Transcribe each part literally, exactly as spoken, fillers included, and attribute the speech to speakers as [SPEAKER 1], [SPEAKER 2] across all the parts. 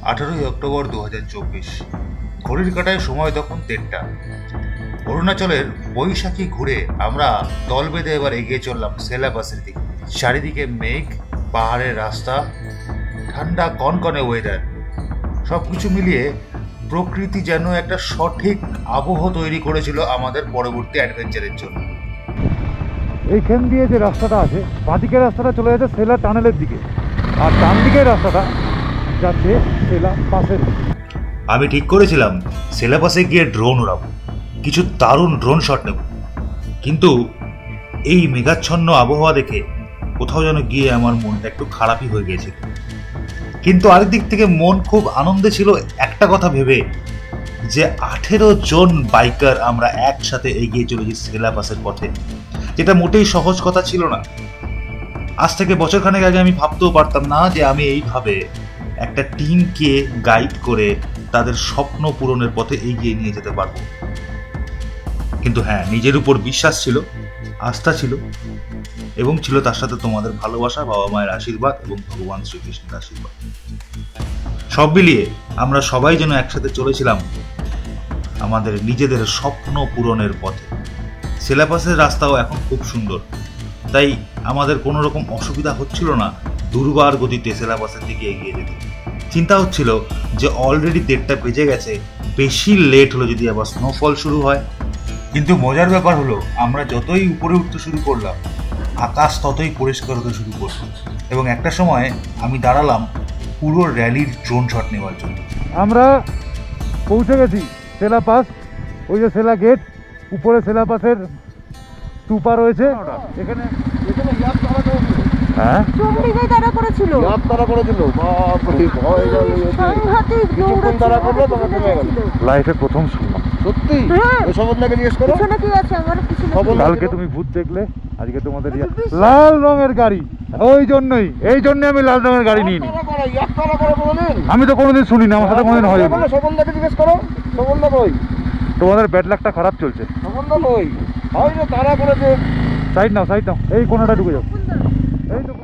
[SPEAKER 1] আঠারোই অক্টোবর দু হাজার চব্বিশ। ঘড়ির কাঁটায় সময় তখন দেড়টা। অরুণাচলের বৈশাখী ঘুরে আমরা দল বেঁধে এবার এগিয়ে চললাম সেলা পাসের দিকে। চারিদিকে মেঘ, পাহাড়ের রাস্তা, ঠান্ডা কনকনে ওয়েদার, সব কিছু মিলিয়ে প্রকৃতি যেন একটা সঠিক আবহ তৈরি করেছিল আমাদের পরবর্তী অ্যাডভেঞ্চারের জন্য।
[SPEAKER 2] এইখান দিয়ে যে রাস্তাটা আছে, বাঁদিকের রাস্তাটা চলে যাচ্ছে সেলা টানেলের দিকে, আর ডান দিকের রাস্তাটা যাচ্ছে সেলা পাসের দিকে।
[SPEAKER 1] আমি ঠিক করেছিলাম সেলা পাসে গিয়ে ড্রোন উড়াবো, কিছু দারুণ ড্রোন শট নেব, কিন্তু এই মেঘাচ্ছন্ন আবহাওয়া দেখে কোথাও যেন গিয়ে আমার মনটা একটু খারাপই হয়ে গিয়েছিল। কিন্তু আরেক দিক থেকে মন খুব আনন্দে ছিল একটা কথা ভেবে, যে আঠেরো জন বাইকার আমরা একসাথে এগিয়ে চলেছি সেলা পাসের পথে, যেটা মোটেই সহজ কথা ছিল না। আজ থেকে বছরখানেক আগে আমি ভাবতেও পারতাম না যে আমি এইভাবে একটা টিমকে গাইড করে তাদের স্বপ্ন পূরণের পথে এগিয়ে নিয়ে যেতে পারবো। কিন্তু হ্যাঁ, নিজের উপর বিশ্বাস ছিল, আস্থা ছিল, এবং ছিল তার সাথে তোমাদের ভালোবাসা, বাবা মায়ের আশীর্বাদ এবং ভগবান শ্রীকৃষ্ণের আশীর্বাদ। সব মিলিয়ে আমরা সবাই যেন একসাথে চলেছিলাম আমাদের নিজেদের স্বপ্ন পূরণের পথে। সেলা পাসের রাস্তাও এখন খুব সুন্দর, তাই আমাদের কোনো রকম অসুবিধা হচ্ছিল না দুর্বার গতিতে সেলা পাসের দিকে এগিয়ে যেতে। চিন্তা হচ্ছিল যে অলরেডি দেড়টা বেজে গেছে, বেশি লেট হলো যদি আবার স্নোফল শুরু হয়। কিন্তু মজার ব্যাপার হলো, আমরা যতই উপরে উঠতে শুরু করলাম আকাশ ততই পরিষ্কার হতে শুরু করলো, এবং একটা সময় আমি দাঁড়ালাম পুরো র্যালির ড্রোন শট নেওয়ার জন্য।
[SPEAKER 2] আমরা পৌঁছে গেছি সেলা পাস। ওই যে সেলা গেট, উপরে সেলা পাসের স্তূপা রয়েছে। এখানে হ্যাঁ
[SPEAKER 3] চন্ডিগড় তারা করেছিল,
[SPEAKER 2] ইয়াত তারা করেছিল। বাপ রে, ভয় গেল।
[SPEAKER 3] সাংঘাতিক দৌড়
[SPEAKER 2] তারা করলো, তবে থেমে গেল। লাইফে প্রথম শুনলাম সত্যি। ওই শবনদাকে জিজ্ঞেস করো
[SPEAKER 3] পিছনে কি আছে আমার পিছনে।
[SPEAKER 2] কালকে তুমি ভূত দেখলে, আজকে তোমাদের লাল রঙের গাড়ি। ওই জন্যই এই জন্য আমি লাল রঙের গাড়ি নিয়ে নিই। আমি তো কোনোদিন শুনি না, আমার সাথে কোনোদিন হয়। শবনদাকে জিজ্ঞেস করো, শবনদা কই? তোমাদের ব্যাড লাকটা খারাপ চলছে। শবনদা কই? হয় না তারা করেছে। সাইড নাও, সাইড নাও, এই কোণাটা ঢুকে যাও। এই তো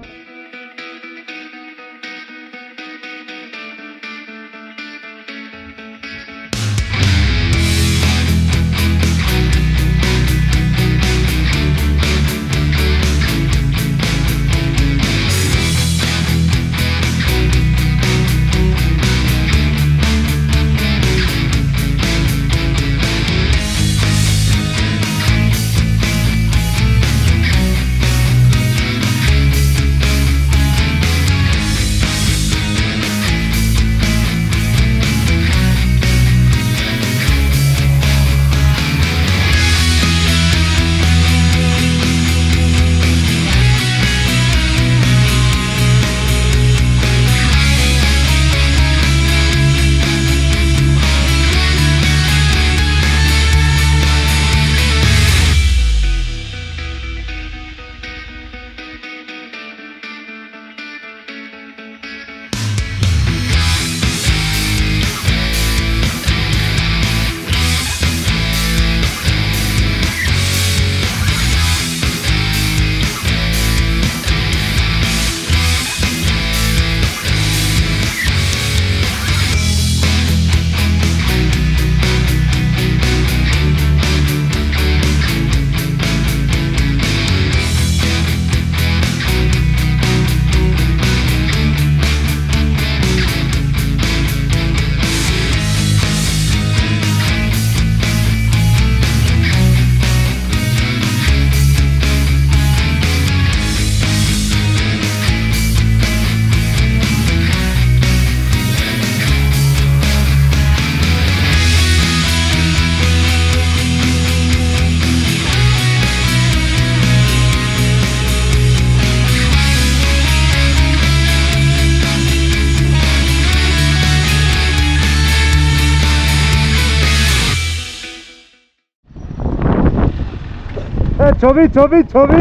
[SPEAKER 2] ছবি ছবি ছবি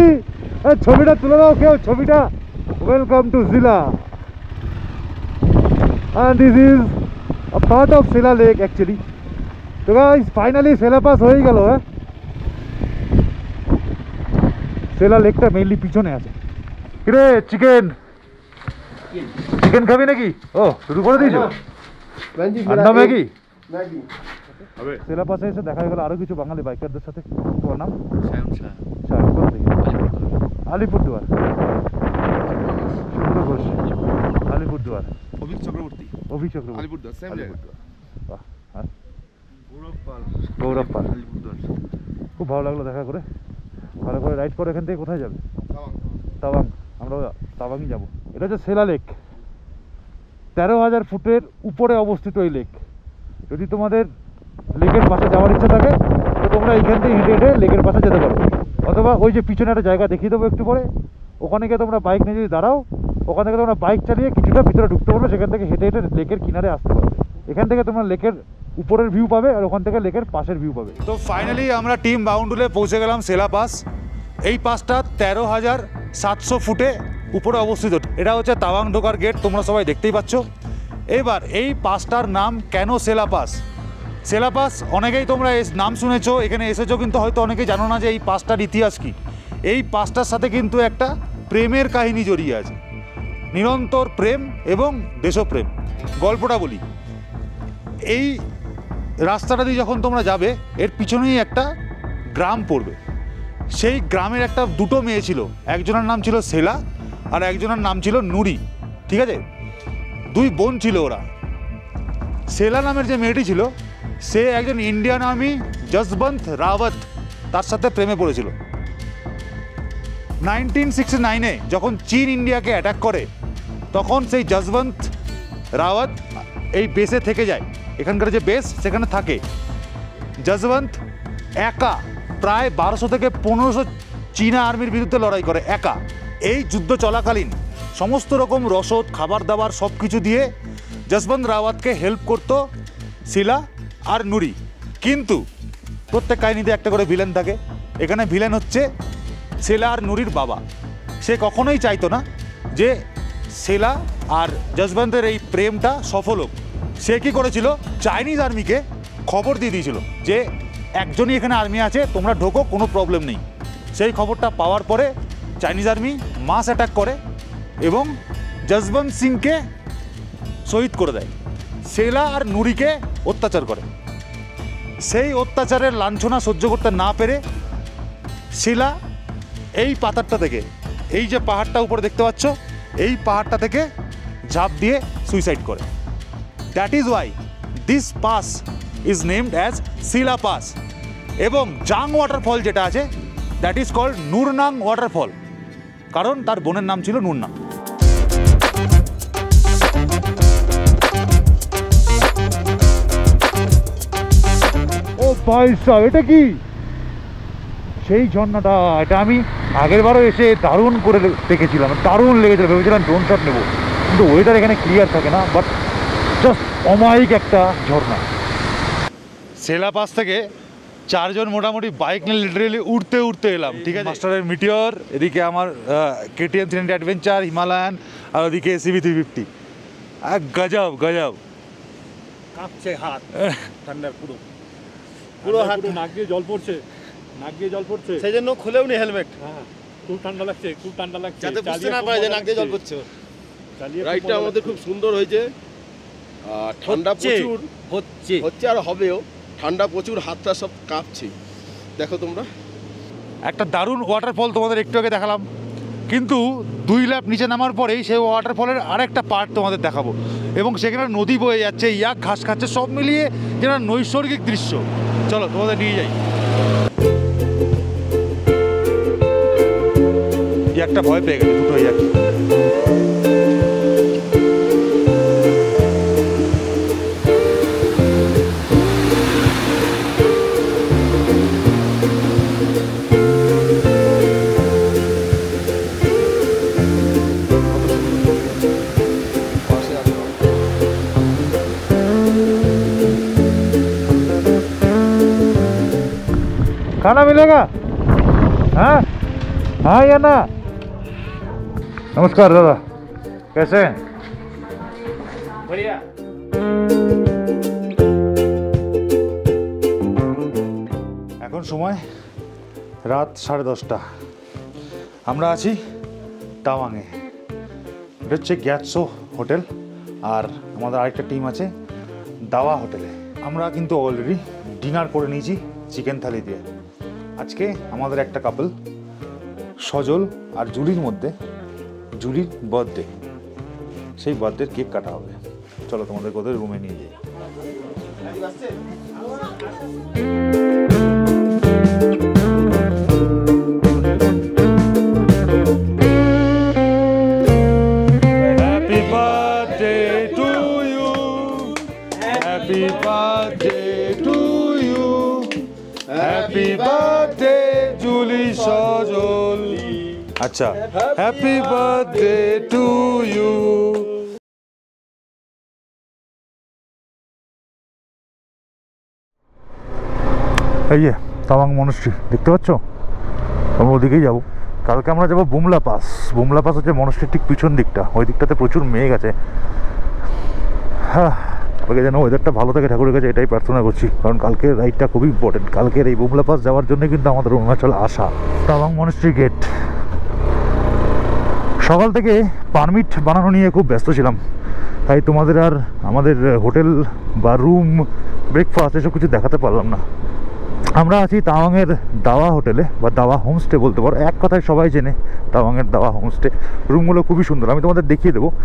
[SPEAKER 2] ছবিটা তুলে দাও কেউ, ছবিটা। Welcome to Sela, and this is a part of Sela Lake actually. তো গাইস ফাইনালি সেলা পাস হয়ে গেল। হ্যাঁ, সেলা লেকটা মেইনলি পিছনে আছে। কিরে চিকেন, চিকেন খাবি নাকি? ও শুরু করে দিয়েছো? আন্ডা ম্যাগি
[SPEAKER 4] ম্যাগি
[SPEAKER 2] সেলা পাশে এসে দেখা গেল আরো কিছু বাঙালি বাইকারদের সাথে। তোমার নাম?
[SPEAKER 5] সায়ন শাহ,
[SPEAKER 2] সায়ন, কোথা থেকে? আলিপুরদুয়ার। শুক্র ঘোষ, আলিপুরদুয়ার।
[SPEAKER 4] অভিক চক্রবর্তী
[SPEAKER 2] অভিক চক্রবর্তী,
[SPEAKER 4] আলিপুরদুয়ার সেম জায়গা
[SPEAKER 2] বাহ। আর
[SPEAKER 4] গৌরব পাল
[SPEAKER 2] গৌরব পাল।
[SPEAKER 4] আলিপুরদুয়ার
[SPEAKER 2] খুব ভালো লাগলো দেখা করে। ভালো করে রাইড করে এখান থেকে কোথায় যাবে?
[SPEAKER 4] তাওয়াং
[SPEAKER 2] তাওয়াং। আমরা তাওয়াংই যাবো। এটা হচ্ছে সেলা লেক, তেরো হাজার ফুটের উপরে অবস্থিত এই লেক। যদি তোমাদের লেকের পাশে যাওয়ার ইচ্ছা থাকে তো তোমরা এইখান থেকে হেঁটে হেঁটে লেকের পাশে যেতে পারো, অথবা ওই যে পিছনে একটা জায়গা দেখিয়ে দেবো একটু পরে, ওখানে গিয়ে তোমরা বাইক নিয়ে যদি দাঁড়াও, ওখান থেকে তোমরা বাইক চালিয়ে কিছুটা ভিতরে ঢুকতে পারবে, সেখান থেকে হেঁটে হেঁটে লেকের কিনারে আসতে পারবে। এখান থেকে তোমরা লেকের উপরের ভিউ পাবে আর ওখান থেকে লেকের পাশের ভিউ পাবে। তো ফাইনালি আমরা টিম বাউন্ডুলে পৌঁছে গেলাম সেলা পাস। এই পাসটা তেরো হাজার সাতশো ফুটে উপরে অবস্থিত। এটা হচ্ছে তাওয়াং ঢোকার গেট, তোমরা সবাই দেখতেই পাচ্ছ। এবার এই পাসটার নাম কেন সেলা পাস? সেলা পাস অনেকেই তোমরা নাম শুনেছো, এখানে এসেছো, কিন্তু হয়তো অনেকেই জানো না যে এই পাসটার ইতিহাস কী। এই পাসটার সাথে কিন্তু একটা প্রেমের কাহিনী জড়িয়ে আছে, নিরন্তর প্রেম এবং দেশপ্রেম। গল্পটা বলি, এই রাস্তাটা দিয়ে যখন তোমরা যাবে এর পিছনেই একটা গ্রাম পড়বে। সেই গ্রামের একটা দুটো মেয়ে ছিল, একজনের নাম ছিল সেলা আর একজনের নাম ছিল নুরি, ঠিক আছে? দুই বোন ছিল ওরা। সেলা নামের যে মেয়েটি ছিল সে একজন ইন্ডিয়ান আর্মি জসবন্ত রাওয়াত, তার সাথে প্রেমে পড়েছিল। নাইনটিন সিক্সটি নাইনে যখন চীন ইন্ডিয়াকে অ্যাটাক করে তখন সেই জসবন্ত রাওয়াত এই বেসে থেকে যায়, এখানকার যে বেস সেখানে থাকে। জসবন্ত একা প্রায় বারোশো থেকে পনেরোশো চীনা আর্মির বিরুদ্ধে লড়াই করে একা। এই যুদ্ধ চলাকালীন সমস্ত রকম রসদ, খাবার দাবার সব কিছু দিয়ে জসবন্ত রাওয়াতকে হেল্প করতো শিলা আর নুরি। কিন্তু প্রত্যেক কাহিনীতে একটা করে ভিলেন থাকে, এখানে ভিলেন হচ্ছে শিলা আর নুরির বাবা। সে কখনোই চাইতো না যে শিলা আর জসবন্তের এই প্রেমটা সফল হোক। সে কী করেছিল, চাইনিজ আর্মিকে খবর দিয়ে দিয়েছিল যে একজনই এখানে আর্মি আছে, তোমরা ঢোকো, কোনো প্রবলেম নেই। সেই খবরটা পাওয়ার পরে চাইনিজ আর্মি মাস অ্যাটাক করে এবং জসবন্ত সিংকে শহীদ করে দেয়। সেলা আর নুরিকে অত্যাচার করে। সেই অত্যাচারের লাঞ্ছনা সহ্য করতে না পেরে শিলা এই পাথরটা থেকে, এই যে পাহাড়টা উপরে দেখতে পাচ্ছ, এই পাহাড়টা থেকে ঝাঁপ দিয়ে সুইসাইড করে। That is why this pass is named as Shila pass. এবং জাং ওয়াটারফল যেটা আছে that is called Nuranang waterfall, কারণ তার বোনের নাম ছিল নুরনাং। ও পয়সা, এটা কি সেই ঝর্ণাটা? এটা আমি আগের বারও এসে দারুণ করে দেখেছিলাম, দারুণ লেগেছিল, ভেবেছিলাম ড্রোন শট নেবো, কিন্তু ওয়েদার এখানে ক্লিয়ার থাকে না, বাট জাস্ট অমায়িক একটা ঝর্ণা। সেলা পাস থেকে চারজন মোটামুটি বাইক নিয়ে লিটারেলি উঠতে উঠতে এলাম, ঠিক আছে? মাস্টারের মিটিওর, এদিকে আমার KTM three hundred adventure Himalayan, আর ওদিকে সিভি থ্রি ফিফটি। আর গজব গজব,
[SPEAKER 5] কাঁপছে হাত ঠান্ডার, পুরো পুরো হাত, নাক দিয়ে জল পড়ছে, নাক দিয়ে জল পড়ছে,
[SPEAKER 4] সেই জন্য খুলেও নি হেলমেট।
[SPEAKER 5] হ্যাঁ খুব ঠান্ডা লাগছে, খুব ঠান্ডা লাগছে,
[SPEAKER 4] যাতে বুঝতে না পারে যে নাক দিয়ে জল পড়ছে। রাইডটা আমাদের খুব সুন্দর হয়েছে, আর ঠান্ডা প্রচুর
[SPEAKER 5] হচ্ছে
[SPEAKER 4] হচ্ছে আর হবেও। ঠান্ডা প্রচুর, হাতটা সব কাঁপছে, দেখো তোমরা।
[SPEAKER 2] একটা দারুণ ওয়াটারফল তোমাদের একটু আগে দেখালাম, কিন্তু দুই ল্যাপ নিচে নামার পরেই সেই ওয়াটারফলের আরেকটা পার্ট তোমাদের দেখাবো, এবং সেখানে নদী বয়ে যাচ্ছে, ইয়াক ঘাস খাচ্ছে, সব মিলিয়ে যেটা নৈসর্গিক দৃশ্য। চলো তোমাদের নিয়ে যাই। ইয়াকটা ভয় পেয়ে গেছে, দুটো ইয়াক। खाना मिलेगा? हाँ हाँ या ना? नमस्कार दादा, कैसे हैं?
[SPEAKER 5] बढ़िया।
[SPEAKER 2] এখন সময় রাত সাড়ে দশটা, আমরা আছি তাওয়াংয়ে। এটা হচ্ছে গ্যাটসো হোটেল, আর আমাদের আরেকটা টিম আছে দাওয়া হোটেলে। আমরা কিন্তু অলরেডি ডিনার করে নিয়েছি চিকেন থালি দিয়ে। আজকে আমাদের একটা কাপল সজল আর জুলির মধ্যে জুলির বার্থডে, সেই বার্থডের কেক কাটা হবে। চলো তোমাদের কোথায় রুমে নিয়ে যাই। Happy birthday to you, happy birthday to you, happy birthday Julie Sojol. আচ্ছা, happy birthday to you. এই যে তাওয়াং মনস্ট্রি দেখতে পাচ্ছ, আমরা ওদিকেই যাবো। কালকে আমরা যাবো বুমলা পাস। বুমলা পাস হচ্ছে মনস্ট্রির ঠিক পিছন দিকটা, ওই দিকটাতে প্রচুর মেঘ আছে। হ্যাঁ, কালকে যেন ওয়েদারটা ভালো থাকে ঠাকুরের কাছে এটাই প্রার্থনা করছি, কারণ কালকের রাইডটা খুবই ইম্পর্টেন্ট। কালকের এই বুমলা পাস যাওয়ার জন্য কিন্তু আমাদের অরুণাচল আসা। Tawang monastery gate. সকাল থেকে পারমিট বানানো নিয়ে খুব ব্যস্ত ছিলাম, তাই তোমাদের আর আমাদের হোটেল বা রুম, ব্রেকফাস্ট এসব কিছু দেখাতে পারলাম না। আমরা আছি তাওয়াংয়ের দাওয়া হোটেলে বা দাওয়া হোমস্টে বলতে পারো, এক কথায় সবাই চেনে তাওয়াংয়ের দাওয়া হোমস্টে। রুমগুলো খুবই সুন্দর, আমি তোমাদের দেখিয়ে দেবো।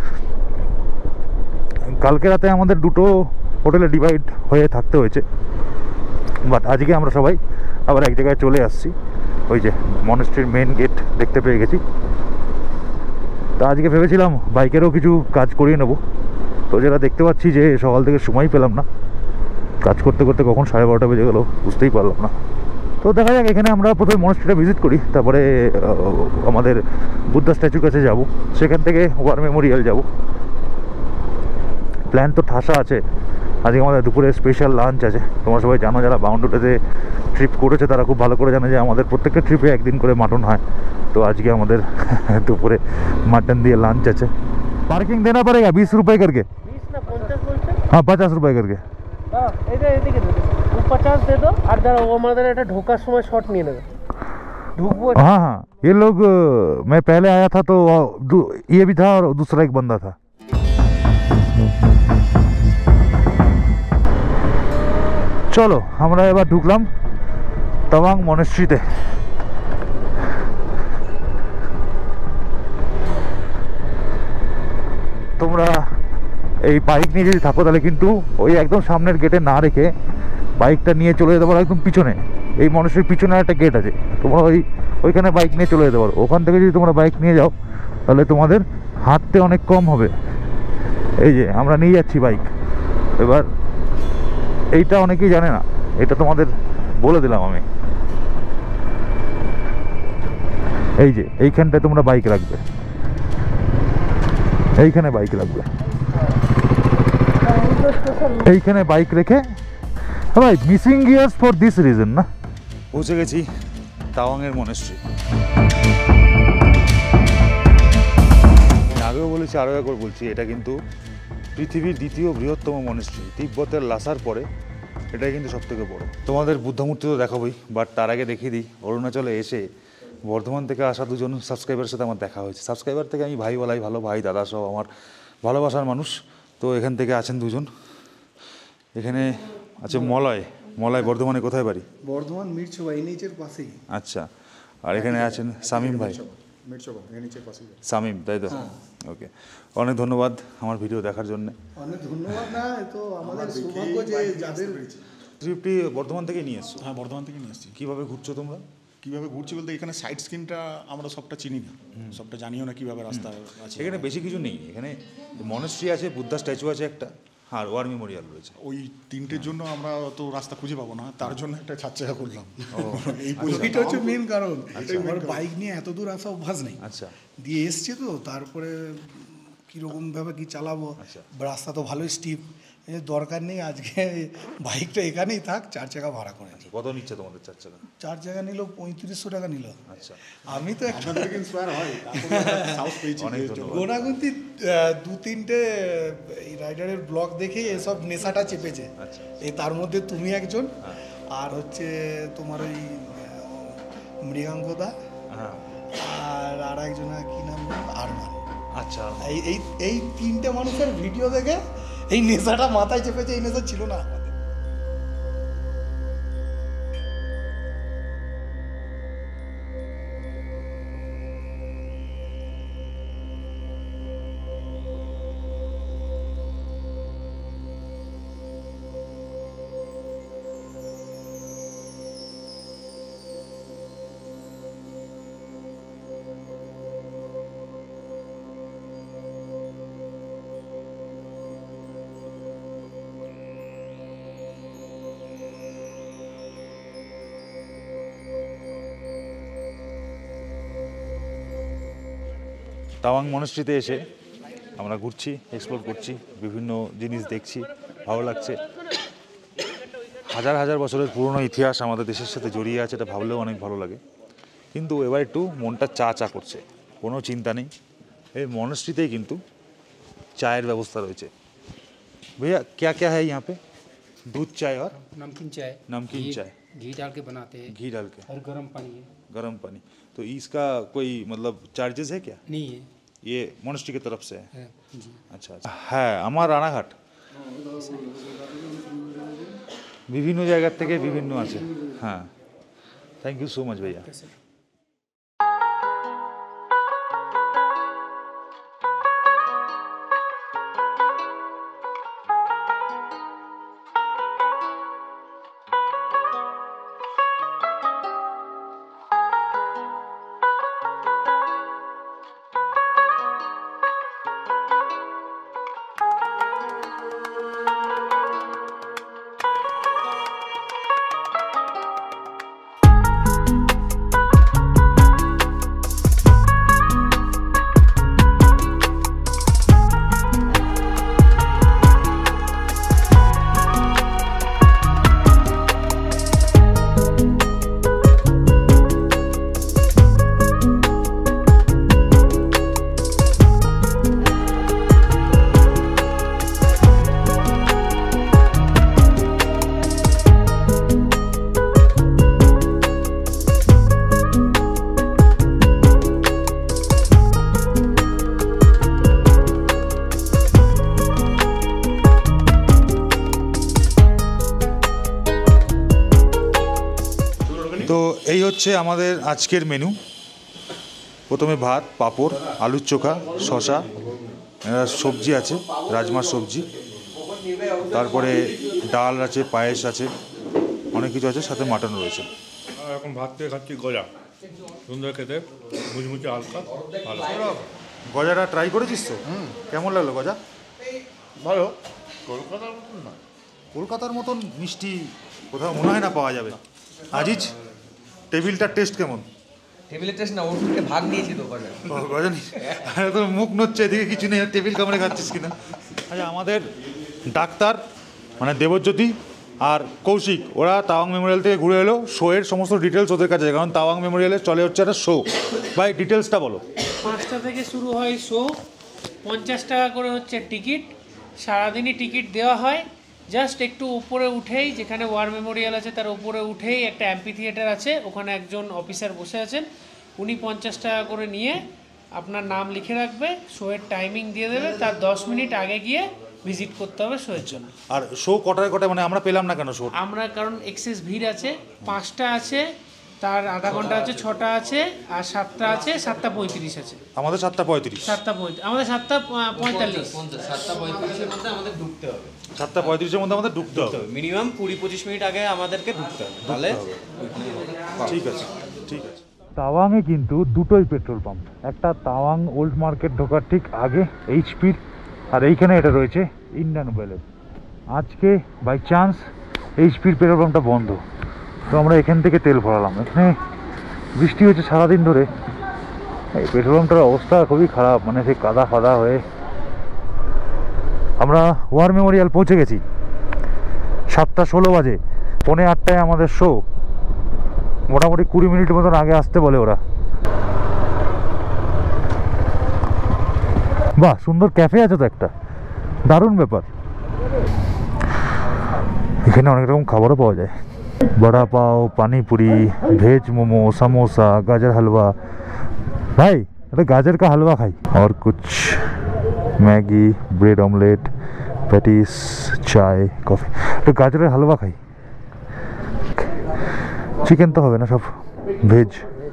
[SPEAKER 2] কালকে রাতে আমাদের দুটো হোটেলে ডিভাইড হয়ে থাকতে হয়েছে, বাট আজকে আমরা সবাই আবার এক জায়গায় চলে আসছি। ওই যে মনস্ট্রির মেন গেট দেখতে পেয়ে গেছি। তা আজকে ভেবেছিলাম বাইকেরও কিছু কাজ করিয়ে নেবো, তো যেটা দেখতে পাচ্ছি যে সকাল থেকে সময় পেলাম না, কাজ করতে করতে কখন সাড়ে বারোটা বেজে গেলো বুঝতেই পারলাম না। তো দেখা যাক, এখানে আমরা প্রথমে মনস্ট্রিটা ভিজিট করি, তারপরে আমাদের বুদ্ধা স্ট্যাচুর কাছে যাব, সেখান থেকে ওয়ার মেমোরিয়াল যাব। প্ল্যান তো ঠাসা আছে। আজকে আমাদের দুপুরে স্পেশাল লাঞ্চ আছে। তোমরা সবাই জানো, যারা বাউন্ডুটাতে ট্রিপ করেছে তারা খুব ভালো করে জানে যে আমাদের প্রত্যেকটা ট্রিপে একদিন করে মাটন হয়। তো আজকে আমাদের দুপুরে মাটন দিয়ে লাঞ্চ আছে। পার্কিং দেনা পড়েগা बीस रुपए करके।
[SPEAKER 6] बीस ना पचास बोलছে।
[SPEAKER 2] हाँ पचास रुपए करके।
[SPEAKER 6] হ্যাঁ, এইটা এদিকে দে। ও पचास दे दो আর দাঁড়া, ও আমাদের একটা ঢোকার সময় শট নিয়ে নেবে। ঢুকবো।
[SPEAKER 2] हाँ हाँ, ये लोग मैं पहले आया था तो ये भी था और दूसरा एक बंदा था। চলো আমরা এবার ঢুকলাম তাওয়াং মনস্ট্রিতে। তোমরা এই বাইক নিয়ে যদি থাকো তাহলে কিন্তু ওই একদম সামনের গেটে না রেখে বাইকটা নিয়ে চলে যেতে পারো একদম পিছনে। এই মনস্ট্রির পিছনে একটা গেট আছে, তোমরা ওই ওইখানে বাইক নিয়ে চলে যেতে পারো। ওখান থেকে যদি তোমরা বাইক নিয়ে যাও তাহলে তোমাদের হাঁটতে অনেক কম হবে। এই যে আমরা নিয়ে যাচ্ছি বাইক। এবার এইটা অনেকেই জানে না, এটা তোমাদের বলে দিলাম আমি। এই যে এইখানটায় তোমরা বাইক রাখবে, এইখানে বাইক রাখবে, এইখানে বাইক রেখে ভাই missing gears for this reason না। পৌঁছে গেছি তাওয়াংয়ের মনস্ট্রি। আগেও বলেছি, আরও একবার বলছি, এটা কিন্তু পৃথিবীর দ্বিতীয় বৃহত্তম মনস্ট্রি। তিব্বতের লাসার পরে এটাই কিন্তু সব থেকে বড়ো। তোমাদের বুদ্ধমূর্তি তো দেখাবোই, বাট তার আগে দেখিয়ে দিই অরুণাচলে এসে বর্ধমান থেকে আসা দুজন সাবস্ক্রাইবারের সাথে আমার দেখা হয়েছে। সাবস্ক্রাইবার থেকে আমি ভাই বলাই ভালো, ভাই দাদা সব আমার ভালোবাসার মানুষ। তো এখান থেকে আছেন দুজন। এখানে আছে মলয়। মলয় বর্ধমানে কোথায় বাড়ি?
[SPEAKER 7] বর্ধমান মিরচবা, এই নিচের পাশেই।
[SPEAKER 2] আচ্ছা, আর এখানে আছেন শামীম ভাই।
[SPEAKER 7] মিরচবা এই নিচের পাশেই।
[SPEAKER 2] শামীম, তাই তো? ওকে, অনেক ধন্যবাদ আমার ভিডিও দেখার জন্য।
[SPEAKER 7] অনেক ধন্যবাদ। না, তো আমাদের সৌভাগ্য যে যাদের
[SPEAKER 2] ট্রিপটি বর্ধমান থেকে নিয়ে এসছো।
[SPEAKER 8] হ্যাঁ, বর্ধমান থেকে নিয়ে এসেছি।
[SPEAKER 2] কীভাবে ঘুরছো তোমরা?
[SPEAKER 8] কীভাবে ঘুরছি বলতে এখানে সাইড স্ক্রিনটা আমরা সবটা চিনি না, সবটা জানিও না কীভাবে রাস্তা আছে।
[SPEAKER 2] এখানে বেশি কিছু নেই, এখানে মনস্ট্রি আছে, বুদ্ধা স্ট্যাচু আছে একটা, আর ওয়ার মেমোরিয়াল রয়েছে।
[SPEAKER 8] ওই তিনটের জন্য আমরা তো রাস্তা খুঁজে পাবো না, তার জন্য একটা ছাড়চাকা করলাম। এই
[SPEAKER 7] এটা হচ্ছে মেন কারণ। আমার বাইক নিয়ে এত দূর আসা অভ্যাস নেই।
[SPEAKER 2] আচ্ছা,
[SPEAKER 7] দিয়ে এসছে তো, তারপরে কীরকমভাবে কী চালাবো, রাস্তা তো ভালোই স্টিপ। দরকার নেই, আজকে বাইকটা এখানেই থাক, চার চাকা ভাড়া করে।
[SPEAKER 2] কত নিচ্ছে তোমাদের চার চাকা?
[SPEAKER 7] চার চাকা নিল পঁয়ত্রিশশো টাকা নিল।
[SPEAKER 2] আচ্ছা,
[SPEAKER 7] আমি তো একটা
[SPEAKER 2] অনেক ধন্যবাদ।
[SPEAKER 7] গোনাগুন্তি দু তিনটে এই রাইডারের ব্লগ দেখে এসব নেশাটা চেপেছে।
[SPEAKER 2] আচ্ছা,
[SPEAKER 7] এই তার মধ্যে তুমি একজন, আর হচ্ছে তোমার ওই মৃগাঙ্কদা, আর আর একজন কি নাম, আরমান।
[SPEAKER 2] আচ্ছা,
[SPEAKER 7] এই এই এই তিনটে মানুষের ভিডিও দেখে এই নেশাটা মাথায় চেপেছে, এই নেশা ছিল না আমাদের।
[SPEAKER 2] তাওয়াং মনস্ট্রিতে এসে আমরা ঘুরছি, এক্সপ্লোর করছি, বিভিন্ন জিনিস দেখছি, ভালো লাগছে। হাজার হাজার বছরের পুরনো ইতিহাস আমাদের দেশের সাথে জড়িয়ে আছে, এটা ভাবলেও অনেক ভালো লাগে। কিন্তু এবার একটু মনটা চা চা করছে, কোনো চিন্তা নেই। এই মনস্ট্রিতেই কিন্তু চায়ের ব্যবস্থা রয়েছে। भैया क्या क्या है यहाँ पे? दूध चाय और
[SPEAKER 9] नमकीन चाय,
[SPEAKER 2] नमकीन चाय,
[SPEAKER 9] घी डाल के बनाते हैं,
[SPEAKER 2] घी डाल के,
[SPEAKER 9] और गर्म पानी है।
[SPEAKER 2] गर्म पानी। तो इसका कोई मतलब चार्जेस है क्या?
[SPEAKER 9] नहीं है,
[SPEAKER 2] ये मॉनेस्ट्री की तरफ से है?
[SPEAKER 9] है जी।
[SPEAKER 2] আচ্ছা আচ্ছা। হ্যাঁ, আমার রানাঘাট বিভিন্ন জায়গার থেকে বিভিন্ন আছে। হ্যাঁ, থ্যাংক ইউ সো মাচ ভাইয়া। তো এই হচ্ছে আমাদের আজকের মেনু। প্রথমে ভাত, পাঁপড়, আলুর চোখা, শশা, সবজি আছে, রাজমার সবজি, তারপরে ডাল আছে, পায়েস আছে, অনেক কিছু আছে, সাথে মাটন রয়েছে।
[SPEAKER 5] এখন ভাত থেকে খাচ্ছি গজা, সুন্দর খেতে, মুচমুচে হালকা, ভালো।
[SPEAKER 2] গজাটা ট্রাই করেছিস তো? কেমন লাগলো গজা?
[SPEAKER 8] ভালো, কলকাতার মতন না।
[SPEAKER 2] কলকাতার মতন মিষ্টি কোথাও মনে হয় না পাওয়া যাবে। আজিজ, টেবিলটার টেস্ট কেমন?
[SPEAKER 10] টেবিলের টেস্ট না, ওর থেকে ভাগ নিয়েছি তো গজা।
[SPEAKER 2] গজা নি তোর মুখ নচ্ছে, এদিকে কিছু নেই, টেবিল কামড়ে খাচ্ছিস কিনা। আচ্ছা, আমাদের ডাক্তার মানে দেবজ্যোতি আর কৌশিক, ওরা তাওয়াং মেমোরিয়াল থেকে ঘুরে এলো। শোয়ের সমস্ত ডিটেলস ওদের কাছে, কারণ তাওয়াং মেমোরিয়ালে চলে হচ্ছে একটা শো। ভাই, ডিটেলসটা বলো।
[SPEAKER 6] পাঁচটা থেকে শুরু হয় শো, পঞ্চাশ টাকা করে হচ্ছে টিকিট, সারাদিনই টিকিট দেওয়া হয়। জাস্ট একটু উপরে উঠেই, যেখানে ওয়ার মেমোরিয়াল আছে তার উপরে উঠেই একটা অ্যাম্পি থিয়েটার আছে, ওখানে একজন অফিসার বসে আছেন, উনি পঞ্চাশ টাকা করে নিয়ে আপনার নাম লিখে রাখবে, শোয়ের টাইমিং দিয়ে দেবে, তার দশ মিনিট আগে গিয়ে ভিজিট করতে হবে শোয়ের জন্য।
[SPEAKER 2] আর শো কটায় কটায় মানে আমরা পেলাম না কেন শো?
[SPEAKER 6] আমরা কারণ এক্সেস ভিড় আছে, পাঁচটা আছে, তার আধা ঘন্টা আছে, ছটা আছে, আর সাতটা আছে, সাতটা পঁয়ত্রিশ আছে।
[SPEAKER 2] আমাদের সাতটা পঁয়ত্রিশ
[SPEAKER 6] সাতটা পঁয়ত্রিশ আমাদের সাতটা পঁয়তাল্লিশ
[SPEAKER 10] সাতটা পঁয়ত্রিশের মধ্যে আমাদের ঢুকতে হবে।
[SPEAKER 2] সাতটা পঁয়ত্রিশের মধ্যে আমাদের ঢুকতে হবে,
[SPEAKER 10] মিনিমাম কুড়ি পঁচিশ মিনিট আগে আমাদেরকে ঢুকতে হবে, তাহলে
[SPEAKER 2] ঠিক আছে ঠিক আছে। তাওয়াংয়ে কিন্তু দুটোই পেট্রোল পাম্প, একটা তাওয়াং ওল্ড মার্কেট ঢোকার ঠিক আগে এইচপির, আর এইখানে এটা রয়েছে ইন্ডিয়ান ওয়েলের। আজকে বাই চান্স এইচপির পেট্রোল পাম্পটা বন্ধ, তো আমরা এখান থেকে তেল ভরালাম। এখানে বৃষ্টি হচ্ছে সারাদিন ধরে, এই পেট্রোল পাম্পটার অবস্থা খুবই খারাপ, মানে সেই কাদা ফাদা হয়ে। আমরা ওয়ার মেমোরিয়াল পৌঁছে গেছি, সাতটা ষোলো বাজে, পৌনে আটটায় আমাদের শো। মোটামুটি কুড়ি মিনিট মতন আগে আসতে বলে ওরা। বাহ, সুন্দর ক্যাফে আছে তো একটা, দারুণ ব্যাপার। এখানে অনেক রকম খাবারও পাওয়া যায়, বড়া পাও, পানিপুরি, ভেজ মোমো, समोसा, गाजर हलवा। भाई अरे गाजर का हलवा खाई, और कुछ मैगी, ब्रेड ऑमलेट, প্যাটিস, চায়, কফি, একটু গাজরের হালুয়া খাই। চিকেন তো হবে না, সব ভেজ।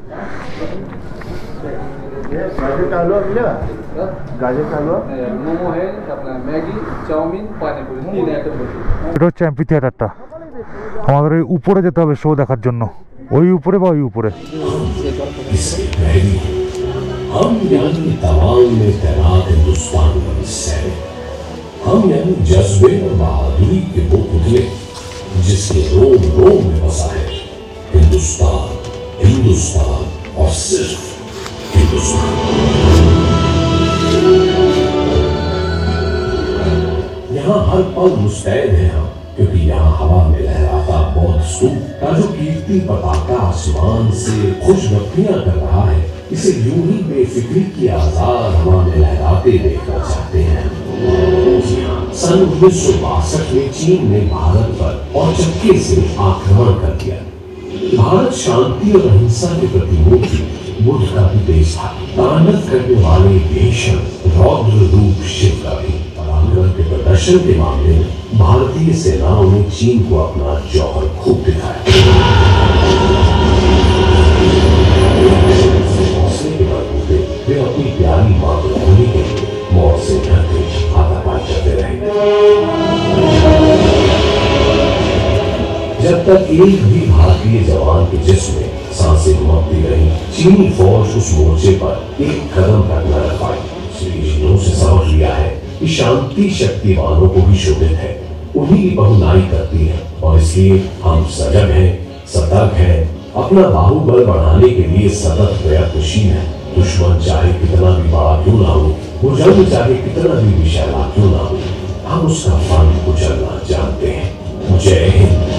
[SPEAKER 2] এটা হচ্ছে এমপি থিয়েটারটা। আমাদের ওই উপরে যেতে হবে শো দেখার জন্য, ওই উপরে বা ওই উপরে।
[SPEAKER 11] हम यानी तमाम में तैनात हिंदुस्तान का हिस्सा है। हम यानी जज्बे और बहादुरी के वो पुतले जिसके रोम रोम में बसा है हिंदुस्तान, हिंदुस्तान और सिर्फ हिंदुस्तान। यहाँ हर पल मुस्तैद है हम, क्योंकि यहाँ हवा में लहराता बौद्ध स्तूप का जो कीर्ति पताका आसमान से खुशबख्तियां कर रहा है, इसे यूं ही बेफिक्री की आजाद हवा में लहराते देखना चाहते हैं। सन उन्नीस सौ बासठ में चीन ने भारत पर औचक्के से आक्रमण कर दिया। भारत शांति और अहिंसा के प्रतिमूर्त थी, बुद्ध का भी देश था, तानत करने वाले भीषण रौद्र रूप शिव का भी। पराक्रम के प्रदर्शन के मामले में भारतीय सेनाओं ने चीन को अपना जौहर खूब दिखाया। वे अपनी प्यारी मातृभूमि के लिए मौत से डरते हाथापाई करते रहे। जब तक एक भी भारतीय जवान के जिस्म में सांसें घुमकती रही, चीनी फौज उस मोर्चे पर एक कदम तक न रख पाई। श्रीजनों से समझ लिया है कि शांति शक्तिवानों को भी शोभित है, उन्हीं की बहुनाई करती है, और इसलिए हम सजग हैं, सतर्क हैं, अपना बाहुबल बढ़ाने के लिए सतत प्रयत्नशील है। दुश्मन चाहे कितना भी बड़ा क्यों ना हो, वो जंग चाहे कितना भी विशाला क्यों ना हो, हम उसका फन कुचलना जानते हैं। जय हिंद।